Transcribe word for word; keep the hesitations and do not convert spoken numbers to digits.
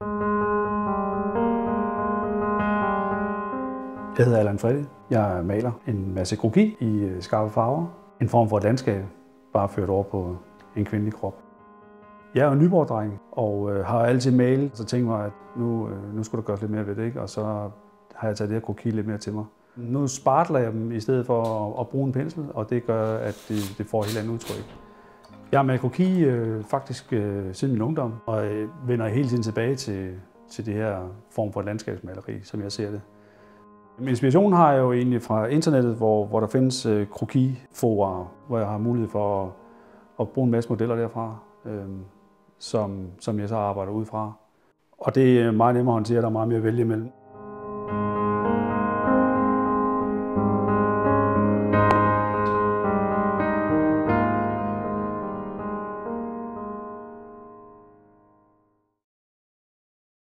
Jeg hedder Allan Freddy. Jeg maler en masse kroki i skarpe farver. En form for et landskab, bare ført over på en kvindelig krop. Jeg er jo Nyborg-dreng og øh, har altid malet, så tænkte mig, at nu, øh, nu skulle der gøres lidt mere ved det, ikke? Og så har jeg taget det her kroki lidt mere til mig. Nu spartler jeg dem i stedet for at, at bruge en pensel, og det gør, at det, det får et helt andet udtryk. Jeg har malet kroki øh, faktisk øh, siden min ungdom, og øh, vender hele tiden tilbage til, til det her form for landskabsmaleri, som jeg ser det. Inspirationen har jeg jo egentlig fra internettet, hvor, hvor der findes øh, krokiforer, hvor jeg har mulighed for at, at bruge en masse modeller derfra, øh, som, som jeg så arbejder ud fra. Og det er meget nemmere at håndtere, der er meget mere at vælge imellem.